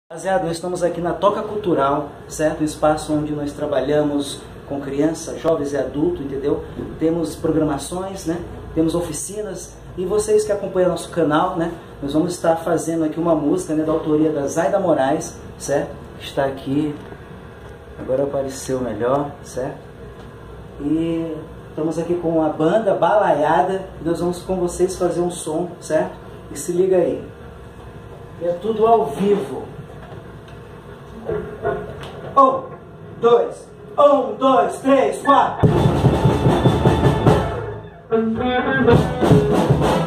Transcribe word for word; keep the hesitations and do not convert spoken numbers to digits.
Rapaziada, estamos aqui na Toca Cultural, certo? Um espaço onde nós trabalhamos com crianças, jovens e adultos, entendeu? Temos programações, né? Temos oficinas. E vocês que acompanham nosso canal, né? Nós vamos estar fazendo aqui uma música, né, da autoria da Zaida Moraes, certo? Que está aqui. Agora apareceu melhor, certo? E estamos aqui com a banda Balaiada. E nós vamos com vocês fazer um som, certo? E se liga aí. É tudo ao vivo. Um, dois, um, dois, três, quatro.